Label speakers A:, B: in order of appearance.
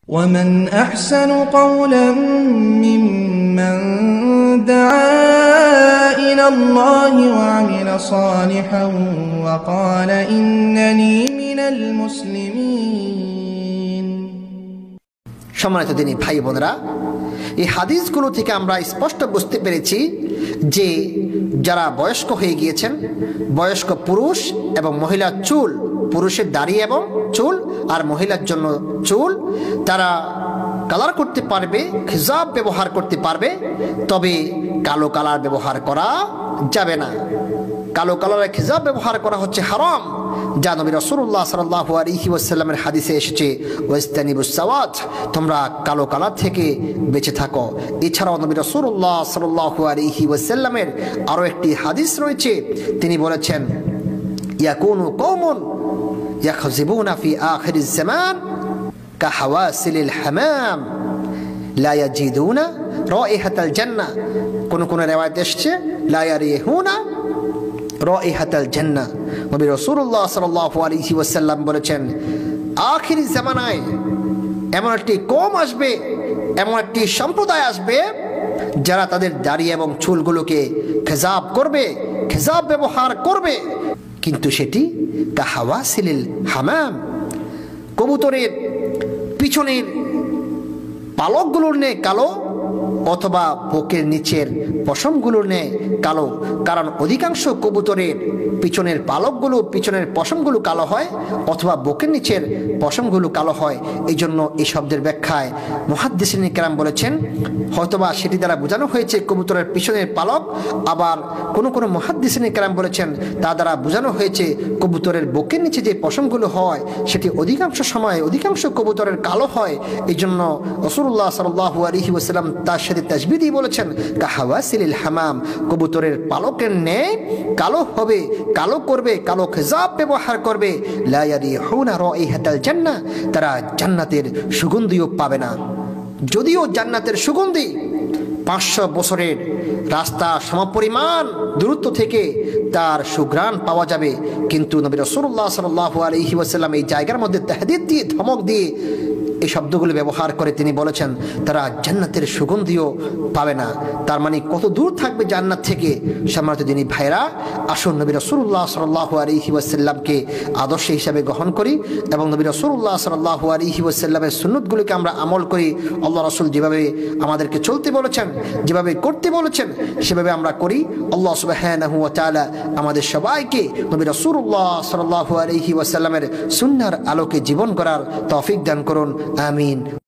A: ومن أحسن قولا ممن دعا إلى الله وعمل صالحا وقال إنني من المسلمين।
B: সম্মানিত দিনী ভাই বোনেরা, এই হাদিসগুলো থেকে আমরা স্পষ্ট বুঝতে পেরেছি যে যারা বয়স্ক হয়ে গিয়েছেন, বয়স্ক পুরুষ এবং মহিলার চুল, পুরুষের দাড়ি এবং চুল আর মহিলার জন্য চুল, তারা কালার করতে পারবে, খিজাব ব্যবহার করতে পারবে, তবে কালো কালার ব্যবহার করা যাবে না। কালো কালারের খিজাব ব্যবহার করা হচ্ছে হারাম, যা নবী রাসূলুল্লাহ সাল্লাল্লাহু আলাইহি ওয়াসাল্লামের হাদিসে এসেছে, ওয়াস্তানিবুস সাওয়াত, তোমরা কালো কালার থেকে বেঁচে থাকো। এছাড়াও নবী রাসূলুল্লাহ সাল্লাল্লাহু আলাইহি ওয়াসাল্লামের আরও একটি হাদিস রয়েছে, তিনি বলেছেন, ইয়াকুনু কওমুন ইয়াখযিবুনা ফি আখিরিজ জামান কাহাওয়াসিলিল হামাম লা ইয়াজিদুনা রাইহাতাল জান্নাহ। কোন কোন রিওয়ায়াত এসেছে লা ইয়ারিহুনা রাইহাতাল জান্নাহ। নবী রাসূলুল্লাহ সাল্লাল্লাহু আলাইহি ওয়াসাল্লাম বলেছেন, আখিরি জামানায় এমন একটি কওম আসবে, এমন একটি সম্প্রদায় আসবে, যারা তাদের দাড়ি এবং চুলগুলোকে খেজাব করবে, খেজাব ব্যবহার করবে, কিন্তু সেটি কাহাওয়াসিলিল হামাম, কবুতরের পিছনের পালকগুলোর নে কালো, অথবা বুকের নিচের পশমগুলোর নে কালো। কারণ অধিকাংশ কবুতরের পিছনের পালকগুলো, পিছনের পশমগুলো কালো হয়, অথবা বুকের নিচের পশমগুলো কালো হয়। এই জন্য এই শব্দের ব্যাখ্যায় মুহাদ্দিসিন কেরাম বলেছেন, হয়তোবা সেটি দ্বারা বোঝানো হয়েছে কবুতরের পিছনের পালক, আবার কোনো কোনো মুহাদ্দিসিন কেরাম বলেছেন তা দ্বারা বোঝানো হয়েছে কবুতরের বুকের নিচে যে পশমগুলো হয় সেটি অধিকাংশ সময়, অধিকাংশ কবুতরের কালো হয়। এই জন্য রাসূলুল্লাহ সাল্লাল্লাহু আলাইহি ওয়াসাল্লাম তার সাথে তাসবিহ দিয়ে বলেছেন, কাহাওয়াসিলিল হামাম, কবুতরের পালকের ন্যায় কালো হবে, কালো করবে, কালো খেজাব ব্যবহার করবে। লা ইয়ারিহুনা রাইহাতাল জান্নাহ, তারা জান্নাতের সুগন্ধিও পাবে না। যদিও জান্নাতের সুগন্ধি 500 বছরের রাস্তা সমপরিমাণ দূরত্ব থেকে তার সুঘ্রাণ পাওয়া যাবে, কিন্তু নবী রাসূলুল্লাহ সাল্লাল্লাহু আলাইহি ওয়াসাল্লাম এই জায়গার মধ্যে তাহদীদ দিয়ে, ধমক দিয়ে এই শব্দগুলো ব্যবহার করে তিনি বলেছেন তারা জান্নাতের সুগন্ধিও পাবে না। তার মানে কত দূর থাকবে জান্নাত থেকে। সম্মানিত দিনী ভাইরা, আসুন নবী রাসূলুল্লাহ সাল্লাল্লাহু আলাইহি ওয়াসাল্লামকে আদর্শ হিসাবে গ্রহণ করি এবং নবী রাসূলুল্লাহ সাল্লাল্লাহু আলাইহি ওয়াসাল্লামের সুন্নতগুলোকে আমরা আমল করি। আল্লাহ রাসূল যেভাবে আমাদেরকে চলতে বলেছেন, যেভাবে করতে বলেছেন, সেভাবে আমরা করি। আল্লাহ সুবহানাহু ওয়া তাআলা আমাদের সবাইকে নবী রাসূলুল্লাহ সাল্লাল্লাহু আলাইহি ওয়াসাল্লামের সুন্নাহর আলোকে জীবন করার তৌফিক দান করুন। আমিন।